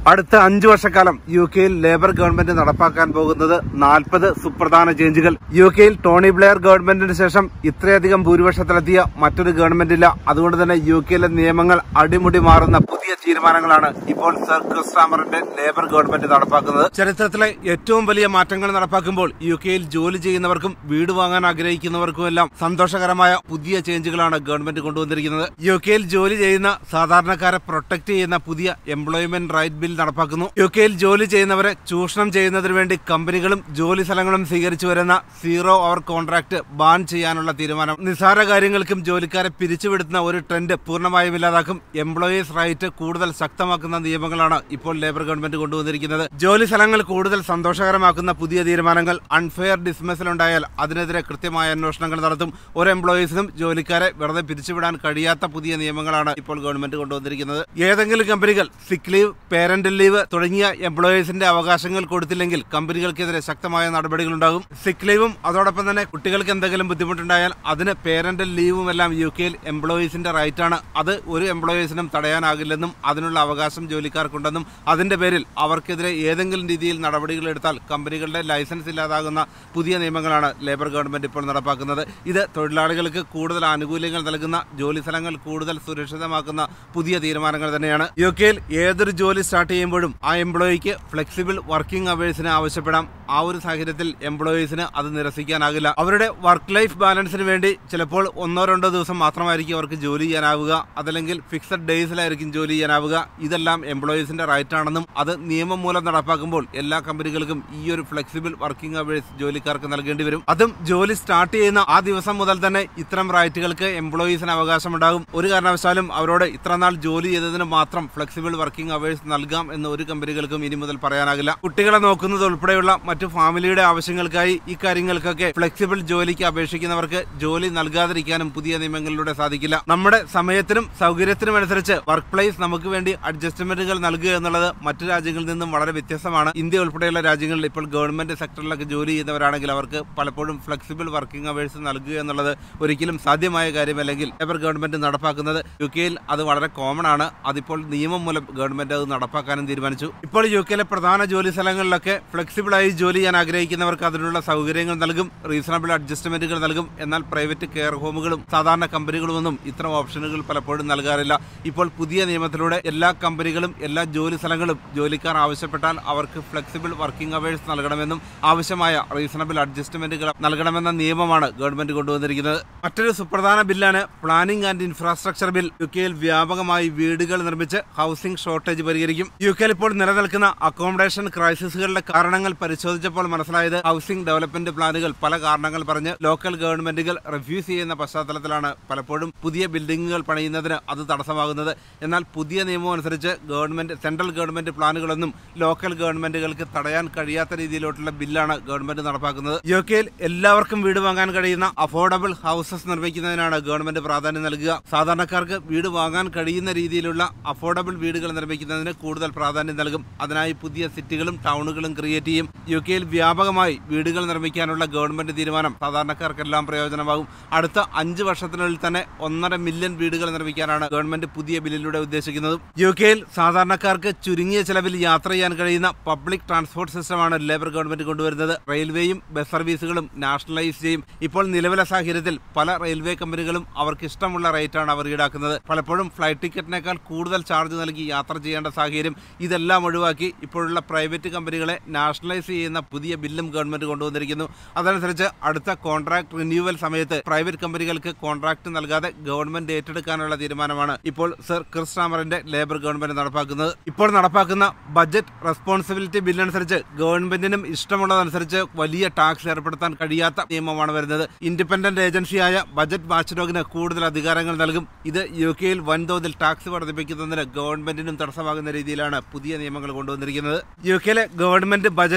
അടുത്ത 5 വർഷക്കാലം യുകെയിൽ labour government നടപ്പാക്കാൻ പോകുന്നത് 40 സുപ്രധാന ചേഞ്ചുകൾ. യുകെയിൽ ടോണി ബ്ലെയർ ഗവൺമെന്റിന് ശേഷം ഇത്രയധികം ഭൂരിപക്ഷത്തിലെത്തിയ മറ്റൊരു ഗവൺമെന്റില്ല. അതുകൊണ്ട് തന്നെ യുകെയിലെ നിയമങ്ങൾ അടിമുടി മാറുന്ന പുതിയ തീരുമാനങ്ങളാണ് ഇപ്പോൾ സർ കീർ സ്റ്റാമറിന്റെ ലേബർ ഗവൺമെന്റ് നടപ്പാക്കുന്നത്. ചരിത്രത്തിലെ ഏറ്റവും വലിയ മാറ്റങ്ങൾ നടപ്പാക്കുമ്പോൾ യുകെയിൽ ജോലി ചെയ്യുന്നവർക്കും വീട് വാങ്ങാൻ ആഗ്രഹിക്കുന്നവർക്കുമെല്ലാം സന്തോഷകരമായ പുതിയ ചേഞ്ചുകളാണ് ഗവൺമെന്റ് കൊണ്ടുവന്നിരിക്കുന്നത്. യുകെയിൽ ജോലി ചെയ്യുന്ന സാധാരണക്കാരെ പ്രൊട്ടക്ട് ചെയ്യുന്ന പുതിയ എംപ്ലോയ്മെന്റ് റൈറ്റ് ബിൽ നടപ്പാക്കുന്നു. യുകെയിൽ ജോലി ചെയ്യുന്നവരെ ചൂഷണം ചെയ്യുന്നതിനു വേണ്ടി കമ്പനികളും ജോലി സ്ഥലങ്ങളും സ്വീകരിച്ചു വരുന്ന 0 അവർ കോൺട്രാക്ട് ബാൻ ചെയ്യാനുള്ള തീരുമാനം. നിസ്സാര കാര്യങ്ങൾക്കും ജോലിക്കാരെ പിരിച്ചുവിടുന്ന ഒരു ട്രെൻഡ് പൂർണ്ണമായും ഇല്ലാതാക്കും. എംപ്ലോയീസ് റൈറ്റ് കൂടുതൽ ശക്തമാക്കുന്ന നിയമങ്ങളാണ് ഇപ്പോൾ ലേബർ ഗവൺമെന്റ് കൊണ്ടുവന്നിരിക്കുന്നത്. ജോലി സ്ഥലങ്ങൾ കൂടുതൽ സന്തോഷകരമാക്കുന്ന പുതിയ തീരുമാനങ്ങൾ. അൺഫെയർ ഡിസ്മിസൽ ഉണ്ടായാൽ അതിനെതിരെ കൃത്യമായ അന്വേഷണങ്ങൾ നടത്തും. ഒരു എംപ്ലോയീസിനും ജോലിക്കാരെ വെറുതെ പിരിച്ചുവിടാൻ കഴിയാത്ത പുതിയ നിയമങ്ങളാണ് ഇപ്പോൾ ഗവൺമെന്റ് കൊണ്ടുവന്നിരിക്കുന്നത്. ഏതെങ്കിലും കമ്പനികൾ സിക്ക് ലീവ്, പേരന്റൽ ലീവ് തുടങ്ങിയ എംപ്ലോയീസിന്റെ അവകാശങ്ങൾ കൊടുത്തില്ലെങ്കിൽ കമ്പനികൾക്കെതിരെ ശക്തമായ നടപടികളുണ്ടാകും. സിക്ക് ലീവും അതോടൊപ്പം തന്നെ കുട്ടികൾക്ക് എന്തെങ്കിലും ബുദ്ധിമുട്ടുണ്ടായാൽ അതിന് പേരന്റൽ ലീവും എല്ലാം യുകെയിൽ എംപ്ലോയീസിന്റെ റൈറ്റാണ്. അത് ഒരു എംപ്ലോയീസിനും തടയാനാകില്ലെന്നും അതിനുള്ള അവകാശം ജോലിക്കാർക്കുണ്ടെന്നും അതിന്റെ പേരിൽ അവർക്കെതിരെ ഏതെങ്കിലും രീതിയിൽ നടപടികൾ എടുത്താൽ കമ്പനികളുടെ ലൈസൻസ് ഇല്ലാതാകുന്ന പുതിയ നിയമങ്ങളാണ് ലേബർ ഗവൺമെന്റ് ഇപ്പോൾ നടപ്പാക്കുന്നത്. ഇത് തൊഴിലാളികൾക്ക് കൂടുതൽ ആനുകൂല്യങ്ങൾ നൽകുന്ന, ജോലി സ്ഥലങ്ങൾ കൂടുതൽ സുരക്ഷിതമാക്കുന്ന പുതിയ തീരുമാനങ്ങൾ തന്നെയാണ്. യുകെയിൽ ഏതൊരു ജോലി സ്റ്റാർട്ട് ചെയ്യുമ്പോഴും ആ എംപ്ലോയിക്ക് ഫ്ലെക്സിബിൾ വർക്കിംഗ് അവേഴ്സിന് ആവശ്യപ്പെടാം. ആ ഒരു സാഹചര്യത്തിൽ എംപ്ലോയീസിന് അത് നിരസിക്കാനാകില്ല. അവരുടെ വർക്ക് ലൈഫ് ബാലൻസിന് വേണ്ടി ചിലപ്പോൾ 1-2 ദിവസം മാത്രമായിരിക്കും അവർക്ക് ജോലി ചെയ്യാനാവുക, അതല്ലെങ്കിൽ ഫിക്സഡ് ഡേയ്സിലായിരിക്കും ജോലി ചെയ്യാനാവുക. ഇതെല്ലാം എംപ്ലോയീസിന്റെ റൈറ്റ് ആണെന്നും അത് നിയമം മൂലം നടപ്പാക്കുമ്പോൾ എല്ലാ കമ്പനികൾക്കും ഈ ഒരു ഫ്ലെക്സിബിൾ വർക്കിംഗ് അവേഴ്സ് ജോലിക്കാർക്ക് നൽകേണ്ടി വരും. അതും ജോലി സ്റ്റാർട്ട് ചെയ്യുന്ന ആ ദിവസം മുതൽ തന്നെ ഇത്തരം റൈറ്റുകൾക്ക് എംപ്ലോയീസിന് അവകാശമുണ്ടാകും. ഒരു കാരണവശാലും അവരോട് ഇത്രനാൾ ജോലി ചെയ്തതിന് മാത്രം ഫ്ലെക്സിബിൾ വർക്കിംഗ് അവേഴ്സ് നൽകാം എന്ന് ഒരു കമ്പനികൾക്കും ഇനി മുതൽ പറയാനാകില്ല. കുട്ടികളെ നോക്കുന്നത് ഉൾപ്പെടെയുള്ള മറ്റു ഫാമിലിയുടെ ആവശ്യങ്ങൾക്കായി ഇക്കാര്യങ്ങൾക്കൊക്കെ ഫ്ലെക്സിബിൾ ജോലിക്ക് അപേക്ഷിക്കുന്നവർക്ക് ജോലി നൽകാതിരിക്കാനും പുതിയ നിയമങ്ങളിലൂടെ സാധിക്കില്ല. നമ്മുടെ സമയത്തിനും സൗകര്യത്തിനും അനുസരിച്ച് വർക്ക് പ്ലേസ് നമുക്ക് വേണ്ടി അഡ്ജസ്റ്റ്മെന്റുകൾ നൽകുക എന്നുള്ളത് മറ്റു രാജ്യങ്ങളിൽ നിന്നും വളരെ വ്യത്യസ്തമാണ്. ഇന്ത്യ ഉൾപ്പെടെയുള്ള രാജ്യങ്ങളിൽ ഇപ്പോൾ ഗവൺമെന്റ് സെക്ടറിലൊക്കെ ജോലി ചെയ്യുന്നവരാണെങ്കിൽ അവർക്ക് പലപ്പോഴും ഫ്ലെക്സിബിൾ വർക്കിംഗ് അവേഴ്സ് നൽകുക എന്നുള്ളത് ഒരിക്കലും സാധ്യമായ കാര്യമല്ലെങ്കിൽ ലേബർ ഗവൺമെന്റ് നടപ്പാക്കുന്നത്. യുകെയിൽ അത് വളരെ കോമൺ ആണ്. അതിപ്പോൾ നിയമം മൂലം ഗവൺമെന്റ് അത് നടപ്പാക്കാനും തീരുമാനിച്ചു. ഇപ്പോൾ യുകെയിലെ പ്രധാന ജോലി സ്ഥലങ്ങളിലൊക്കെ ഫ്ലെക്സിബിളായി ജോലി ചെയ്യാൻ ആഗ്രഹിക്കുന്നവർക്ക് അതിനുള്ള സൗകര്യങ്ങൾ നൽകും, റീസണബിൾ അഡ്ജസ്റ്റ്മെന്റുകൾ നൽകും. എന്നാൽ പ്രൈവറ്റ് കെയർ ഹോമുകളും സാധാരണ കമ്പനികളുമൊന്നും ഇത്തരം ഓപ്ഷനുകൾ പലപ്പോഴും നൽകാറില്ല. ഇപ്പോൾ പുതിയ നിയമത്തിലൂടെ എല്ലാ കമ്പനികളും എല്ലാ ജോലി സ്ഥലങ്ങളും ജോലിക്കാർ ആവശ്യപ്പെട്ടാൽ അവർക്ക് ഫ്ലെക്സിബിൾ വർക്കിംഗ് അവേഴ്സ് നൽകണമെന്നും ആവശ്യമായ റീസണബിൾ അഡ്ജസ്റ്റ്മെന്റുകൾ നൽകണമെന്ന നിയമമാണ് ഗവൺമെന്റ് കൊണ്ടുവന്നിരിക്കുന്നത്. മറ്റൊരു സുപ്രധാന ബില്ലാണ് പ്ലാനിംഗ് ആൻഡ് ഇൻഫ്രാസ്ട്രക്ചർ ബിൽ. യുകെയിൽ വ്യാപകമായി വീടുകൾ നിർമ്മിച്ച് ഹൗസിംഗ് ഷോർട്ടേജ് പരിഹരിക്കും. യുകെയിൽ ഇപ്പോൾ നിലനിൽക്കുന്ന അക്കോമഡേഷൻ ക്രൈസിസുകളുടെ കാരണങ്ങൾ പരിശോധിച്ചപ്പോൾ മനസ്സിലായത് ഹൗസിംഗ് ഡെവലപ്മെന്റ് പ്ലാനുകൾ പല കാരണങ്ങൾ പറഞ്ഞ് ലോക്കൽ ഗവൺമെന്റുകൾ റിഫ്യൂസ് ചെയ്യുന്ന പശ്ചാത്തലത്തിലാണ് പലപ്പോഴും പുതിയ ബിൽഡിംഗുകൾ പണിയുന്നതിന് അത് തടസ്സമാകുന്നത്. എന്നാൽ പുതിയ നിയമം അനുസരിച്ച് സെൻട്രൽ ഗവൺമെന്റ് പ്ലാനുകളൊന്നും ലോക്കൽ ഗവൺമെന്റുകൾക്ക് തടയാൻ കഴിയാത്ത രീതിയിലോട്ടുള്ള ബില്ലാണ് ഗവൺമെന്റ് നടപ്പാക്കുന്നത്. യുകെയിൽ എല്ലാവർക്കും വീട് വാങ്ങാൻ കഴിയുന്ന അഫോർഡബിൾ ഹൗസസ് നിർമ്മിക്കുന്നതിനാണ് ഗവൺമെന്റ് പ്രാധാന്യം നൽകുക. സാധാരണക്കാർക്ക് വീട് വാങ്ങാൻ കഴിയുന്ന രീതിയിലുള്ള അഫോർഡബിൾ വീടുകൾ നിർമ്മിക്കുന്നതിന് കൂടുതൽ പ്രാധാന്യം നൽകും. അതിനായി പുതിയ സിറ്റികളും ടൗണുകളും ക്രിയേറ്റ് ചെയ്യും. യുകെയിൽ വ്യാപകമായി വീടുകൾ നിർമ്മിക്കാനുള്ള ഗവൺമെന്റ് തീരുമാനം സാധാരണക്കാർക്കെല്ലാം പ്രയോജനമാകും. അടുത്ത 5 വർഷത്തിനുള്ളിൽ തന്നെ 1.5 മില്യൺ വീടുകൾ നിർമ്മിക്കാനാണ് ഗവൺമെന്റ് പുതിയ ബില്ലിലൂടെ ഉദ്ദേശിക്കുന്നത്. യുകെയിൽ സാധാരണക്കാർക്ക് ചുരുങ്ങിയ ചെലവിൽ യാത്ര ചെയ്യാൻ കഴിയുന്ന പബ്ലിക് ട്രാൻസ്പോർട്ട് സിസ്റ്റമാണ് ലേബർ ഗവൺമെന്റ് കൊണ്ടുവരുന്നത്. റെയിൽവേയും ബസ് സർവീസുകളും നാഷണലൈസ് ചെയ്യും. ഇപ്പോൾ നിലവിലെ സാഹചര്യത്തിൽ പല റെയിൽവേ കമ്പനികളും അവർക്ക് ഇഷ്ടമുള്ള റേറ്റാണ് അവർ ഈടാക്കുന്നത്. പലപ്പോഴും ഫ്ലൈറ്റ് ടിക്കറ്റിനേക്കാൾ കൂടുതൽ ചാർജ് നൽകി യാത്ര ചെയ്യേണ്ട സാഹചര്യം. ഇതെല്ലാം ഒഴിവാക്കി ഇപ്പോഴുള്ള പ്രൈവറ്റ് കമ്പനികളെ നാഷണലൈസ് ചെയ്യുന്ന പുതിയ ബില്ലും ഗവൺമെന്റ് കൊണ്ടുവന്നിരിക്കുന്നു. അതനുസരിച്ച് അടുത്ത കോൺട്രാക്ട് റിന്യൂവൽ സമയത്ത് പ്രൈവറ്റ് കമ്പനികൾക്ക് കോൺട്രാക്ട് നൽകാതെ ഗവൺമെന്റ് ഏറ്റെടുക്കാനുള്ള തീരുമാനമാണ് ഇപ്പോൾ സർ കീർ സ്റ്റാമറിന്റെ ലേബർ ഗവൺമെന്റ് നടപ്പാക്കുന്നത്. ഇപ്പോൾ നടപ്പാക്കുന്ന ബജറ്റ് റെസ്പോൺസിബിലിറ്റി ബില്ലനുസരിച്ച് ഗവൺമെന്റിനും ഇഷ്ടമുള്ളതനുസരിച്ച് വലിയ ടാക്സ് ഏർപ്പെടുത്താൻ കഴിയാത്ത നിയമമാണ് വരുന്നത്. ഇൻഡിപെൻഡന്റ് ഏജൻസിയായ ബജറ്റ് വാച്ച്ഡോഗിന് കൂടുതൽ അധികാരങ്ങൾ നൽകും. ഇത് യുകെയിൽ വൻതോതിൽ ടാക്സ് വർദ്ധിപ്പിക്കുന്നതിന് ഗവൺമെന്റിനും തടസ്സമാകുന്ന രീതിയിലാണ് പുതിയ നിയമങ്ങൾ കൊണ്ടുവന്നിരിക്കുന്നത്. യുകെയിലെ ഗവൺമെന്റ് ബജറ്റ് കൺട്രോൾ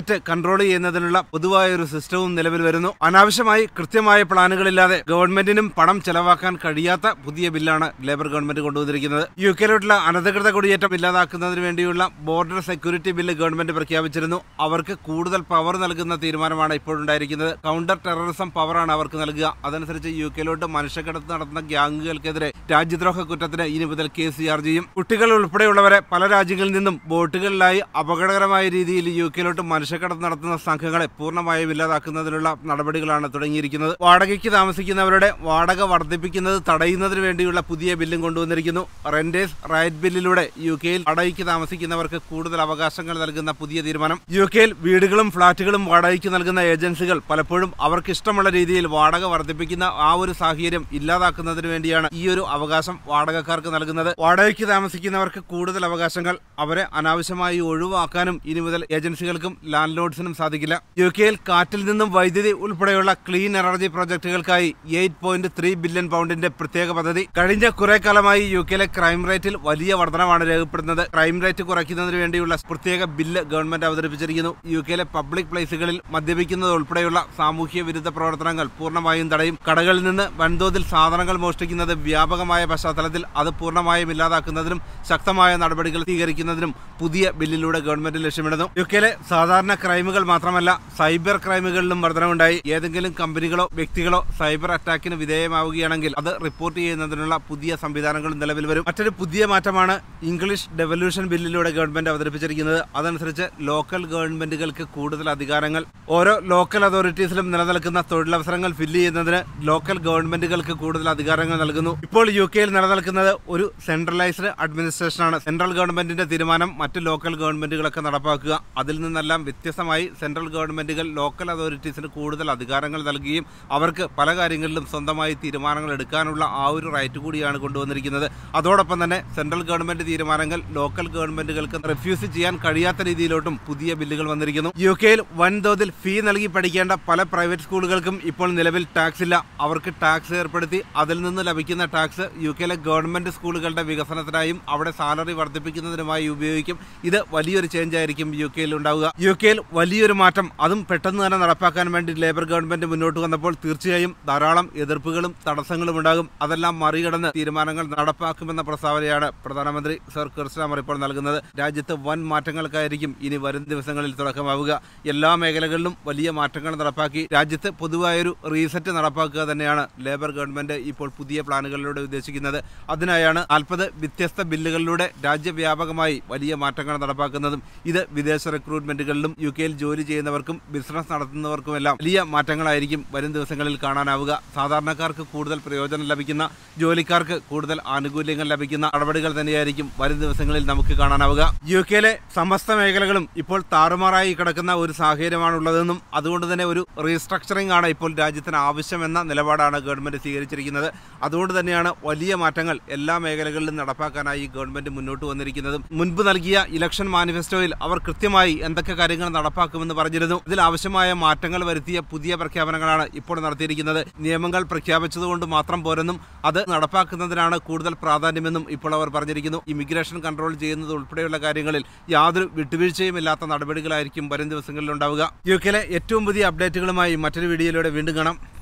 കൺട്രോൾ ചെയ്യുന്നതിനുള്ള പൊതുവായ ഒരു സിസ്റ്റവും നിലവിൽ വരുന്നു. അനാവശ്യമായി കൃത്യമായ പ്ലാനുകളില്ലാതെ ഗവൺമെന്റിനും പണം ചെലവാക്കാൻ കഴിയാത്ത പുതിയ ബില്ലാണ് ലേബർ ഗവൺമെന്റ് കൊണ്ടുവന്നിരിക്കുന്നത്. യുകെയിലോട്ടുള്ള അനധികൃത കുടിയേറ്റം ഇല്ലാതാക്കുന്നതിന് വേണ്ടിയുള്ള ബോർഡർ സെക്യൂരിറ്റി ബില്ല് ഗവൺമെന്റ് പ്രഖ്യാപിച്ചിരുന്നു. അവർക്ക് കൂടുതൽ പവർ നൽകുന്ന തീരുമാനമാണ് ഇപ്പോഴുണ്ടായിരിക്കുന്നത്. കൗണ്ടർ ടെററിസം പവറാണ് അവർക്ക് നൽകുക. അതനുസരിച്ച് യുകെയിലോട്ട് മനുഷ്യക്കടത്ത് നടത്തുന്ന ഗ്യാങ്ങുകൾക്കെതിരെ രാജ്യദ്രോഹ കുറ്റത്തിന് ഇനി മുതൽ കേസ് ചാർജ് ചെയ്യും. കുട്ടികൾ ഉൾപ്പെടെയുള്ളവരെ പല രാജ്യങ്ങളിൽ നിന്നും ബോട്ടുകളിലായി അപകടകരമായ രീതിയിൽ യുകെയിലോട്ട് മനുഷ്യക്കടത്ത് നടത്തുന്ന സംഘങ്ങളെ പൂർണ്ണമായും ഇല്ലാതാക്കുന്നതിനുള്ള നടപടികളാണ് തുടങ്ങിയിരിക്കുന്നത്. വാടകയ്ക്ക് താമസിക്കുന്നവരുടെ വാടക വർദ്ധിപ്പിക്കുന്നത് തടയുന്നതിന് വേണ്ടിയുള്ള പുതിയ ബില്ലും കൊണ്ടുവന്നിരിക്കുന്നു. റെന്റേഴ്സ് റൈറ്റ് ബില്ലിലൂടെ യുകെയിൽ വാടകയ്ക്ക് താമസിക്കുന്നവർക്ക് കൂടുതൽ അവകാശങ്ങൾ നൽകുന്ന പുതിയ തീരുമാനം. യുകെയിൽ വീടുകളും ഫ്ളാറ്റുകളും വാടകയ്ക്ക് നൽകുന്ന ഏജൻസികൾ പലപ്പോഴും അവർക്ക് ഇഷ്ടമുള്ള രീതിയിൽ വാടക വർദ്ധിപ്പിക്കുന്ന ആ ഒരു സാഹചര്യം ഇല്ലാതാക്കുന്നതിന് വേണ്ടിയാണ് ഈ ഒരു അവകാശം വാടകക്കാർക്ക് നൽകുന്നത്. വാടകയ്ക്ക് താമസിക്കുന്നവർക്ക് കൂടുതൽ അവകാശങ്ങൾ അവരെ അനാവശ്യമായി ഒഴിവാക്കാനും ഇനി മുതൽ ഏജൻസികൾക്കും ലാൻഡ് ലോഡ്സിനും സാധിക്കില്ല. യുകെയിൽ കാറ്റിൽ നിന്നും വൈദ്യുതി ഉൾപ്പെടെയുള്ള ക്ലീൻ എനർജി പ്രോജക്ടുകൾക്കായി 8.3 ബില്യൺ പൗണ്ടിന്റെ പ്രത്യേക പദ്ധതി. കഴിഞ്ഞ കുറെ കാലമായി യുകെയിലെ ക്രൈം റേറ്റിൽ വലിയ വർധനമാണ് രേഖപ്പെടുന്നത്. ക്രൈം റേറ്റ് കുറയ്ക്കുന്നതിന് വേണ്ടിയുള്ള പ്രത്യേക ബില്ല് ഗവൺമെന്റ് അവതരിപ്പിച്ചിരിക്കുന്നു. യുകെയിലെ പബ്ലിക് പ്ലേസുകളിൽ മദ്യപിക്കുന്നത് ഉൾപ്പെടെയുള്ള സാമൂഹ്യ വിരുദ്ധ പ്രവർത്തനങ്ങൾ പൂർണ്ണമായും തടയും. കടകളിൽ നിന്ന് വൻതോതിൽ സാധനങ്ങൾ മോഷ്ടിക്കുന്നത് വ്യാപകമായ പശ്ചാത്തലത്തിൽ അത് പൂർണ്ണമായും ഇല്ലാതാക്കുന്നതിനും ശക്തമായ നടപടികൾ സ്വീകരിക്കുന്നതിനും പുതിയ ബില്ലിലൂടെ ഗവൺമെന്റ് ലക്ഷ്യമിടുന്നു. യുകെയിലെ സാധാരണ ക്രൈമുകൾ മാത്രമല്ല സൈബർ ക്രൈമുകളിലും വർധനവുണ്ടായി. ഏതെങ്കിലും കമ്പനികളോ വ്യക്തികളോ സൈബർ അറ്റാക്കിന് വിധേയമാവുകയാണെങ്കിൽ അത് റിപ്പോർട്ട് ചെയ്യുന്നതിനുള്ള പുതിയ സംവിധാനങ്ങൾ നിലവിൽ വരും. മറ്റൊരു പുതിയ മാറ്റമാണ് ഇംഗ്ലീഷ് ഡെവല്യൂഷൻ ബില്ലിലൂടെ ഗവൺമെന്റ് അവതരിപ്പിച്ചിരിക്കുന്നത്. അതനുസരിച്ച് ലോക്കൽ ഗവൺമെന്റുകൾക്ക് കൂടുതൽ അധികാരങ്ങൾ. ഓരോ ലോക്കൽ അതോറിറ്റീസിലും നിലനിൽക്കുന്ന തൊഴിലവസരങ്ങൾ ഫില്ല് ചെയ്യുന്നതിന് ലോക്കൽ ഗവൺമെന്റുകൾക്ക് കൂടുതൽ അധികാരങ്ങൾ നൽകുന്നു. ഇപ്പോൾ യുകെയിൽ നിലനിൽക്കുന്നത് ഒരു സെൻട്രലൈസ്ഡ് അഡ്മിനിസ്ട്രേഷനാണ്. സെൻട്രൽ ഗവൺമെന്റിന്റെ തീരുമാനം മറ്റ് ലോക്കൽ ഗവൺമെന്റുകളൊക്കെ നടപ്പാക്കുക. അതിൽ നിന്നെല്ലാം വ്യത്യസ്തമായി സെൻട്രൽ ഗവൺമെന്റുകൾ ലോക്കൽ അതോറിറ്റീസിന് കൂടുതൽ അധികാരങ്ങൾ നൽകുകയും അവർക്ക് പല കാര്യങ്ങളിലും സ്വന്തമായി തീരുമാനങ്ങൾ എടുക്കാനുള്ള ആ ഒരു റൈറ്റ് കൂടിയാണ് കൊണ്ടുവന്നിരിക്കുന്നത്. അതോടൊപ്പം തന്നെ സെൻട്രൽ ഗവൺമെന്റ് തീരുമാനങ്ങൾ ലോക്കൽ ഗവൺമെന്റുകൾക്ക് റിഫ്യൂസ് ചെയ്യാൻ കഴിയാത്ത രീതിയിലോട്ടും പുതിയ ബില്ലുകൾ വന്നിരിക്കുന്നു. യുകെയിൽ വൻതോതിൽ ഫീ നൽകി പഠിക്കേണ്ട പല പ്രൈവറ്റ് സ്കൂളുകൾക്കും ഇപ്പോൾ നിലവിൽ ടാക്സ് ഇല്ല. അവർക്ക് ടാക്സ് ഏർപ്പെടുത്തി അതിൽ നിന്ന് ലഭിക്കുന്ന ടാക്സ് യുകെയിലെ ഗവൺമെന്റ് സ്കൂളുകളുടെ വികസനത്തിനായും അവിടെ സാലറി വർദ്ധിപ്പിക്കുന്നതിനുമായി ഉപയോഗിക്കും. ഇത് വലിയൊരു ചേഞ്ച് ആയിരിക്കും യുകെയിൽ ഉണ്ടാവുക. യുകെയിൽ വലിയൊരു മാറ്റം, അതും പെട്ടെന്ന് തന്നെ നടപ്പാക്കാൻ വേണ്ടി ലേബർ ഗവൺമെന്റ് മുന്നോട്ട് വന്നപ്പോൾ തീർച്ചയായും ധാരാളം എതിർപ്പുകളും തടസ്സങ്ങളും ഉണ്ടാകും. അതെല്ലാം മറികടന്ന് തീരുമാനങ്ങൾ നടപ്പാക്കുമെന്ന പ്രസ്താവനയാണ് പ്രധാനമന്ത്രി സർ കീർ സ്റ്റാർമർ ഇപ്പോൾ നൽകുന്നത്. രാജ്യത്ത് വൻ മാറ്റങ്ങൾക്കായിരിക്കും ഇനി വരും ദിവസങ്ങളിൽ തുടക്കമാവുക. എല്ലാ മേഖലകളിലും വലിയ മാറ്റങ്ങൾ നടപ്പാക്കി രാജ്യത്ത് പൊതുവായൊരു റീസെറ്റ് നടപ്പാക്കുക തന്നെയാണ് ലേബർ ഗവൺമെന്റ് ഇപ്പോൾ പുതിയ പ്ലാനുകളിലൂടെ ഉദ്ദേശിക്കുന്നത്. അതിനായാണ് 40 വ്യത്യസ്ത ബില്ലുകളിലൂടെ രാജ്യവ്യാപകമായി വലിയ മാറ്റങ്ങൾ നടപ്പാക്കുന്നതും. ഇത് വിദേശ റിക്രൂട്ട്മെന്റുകളിലും യുകെയിൽ ജോലി ചെയ്യുന്നവർക്കും ബിസിനസ് നടത്തുന്നവർക്കുമെല്ലാം വലിയ മാറ്റങ്ങളായിരിക്കും വരും ദിവസങ്ങളിൽ കാണാനാവുക. സാധാരണക്കാർക്ക് കൂടുതൽ പ്രയോജനം ലഭിക്കുന്ന, ജോലിക്കാർക്ക് കൂടുതൽ ആനുകൂല്യങ്ങൾ ലഭിക്കുന്ന നടപടികൾ തന്നെയായിരിക്കും വരും ദിവസങ്ങളിൽ നമുക്ക് കാണാനാവുക. യുകെയിലെ സമസ്ത മേഖലകളും ഇപ്പോൾ താറുമാറായി കിടക്കുന്ന ഒരു സാഹചര്യമാണുള്ളതെന്നും അതുകൊണ്ട് തന്നെ ഒരു റീസ്ട്രക്ചറിംഗ് ആണ് ഇപ്പോൾ രാജ്യത്തിന് ആവശ്യമെന്ന നിലപാടാണ് ഗവൺമെന്റ് സ്വീകരിച്ചിരിക്കുന്നത്. അതുകൊണ്ട് തന്നെയാണ് വലിയ മാറ്റങ്ങൾ എല്ലാ മേഖലകളിലും നടപ്പാക്കാനായി ഗവൺമെന്റ് മുന്നോട്ട് വന്നിരിക്കുന്നതും. മുൻപ് നൽകിയ ഇലക്ഷൻ മാനിഫെസ്റ്റോയിൽ അവർ കൃത്യമായി എന്തൊക്കെ കാര്യങ്ങൾ നടപ്പാക്കുമെന്ന് പറഞ്ഞിരുന്നു. ഇതിൽ ആവശ്യമായ മാറ്റങ്ങൾ വരുത്തിയ പുതിയ പ്രഖ്യാപനങ്ങളാണ് ഇപ്പോൾ നടത്തിയിരിക്കുന്നത്. നിയമങ്ങൾ പ്രഖ്യാപിച്ചതുകൊണ്ട് മാത്രം പോരെന്നും അത് നടപ്പാക്കുന്നതിനാണ് കൂടുതൽ പ്രാധാന്യമെന്നും ഇപ്പോൾ അവർ പറഞ്ഞിരിക്കുന്നു. ഇമിഗ്രേഷൻ കൺട്രോൾ ചെയ്യുന്നത് ഉൾപ്പെടെയുള്ള കാര്യങ്ങളിൽ യാതൊരു വിട്ടുവീഴ്ചയുമില്ലാത്ത നടപടികളായിരിക്കും വരും ദിവസങ്ങളിൽ ഉണ്ടാവുക. യുകെയിലെ ഏറ്റവും പുതിയ അപ്ഡേറ്റുകളുമായി മറ്റൊരു വീഡിയോയിലൂടെ വീണ്ടും കാണാം.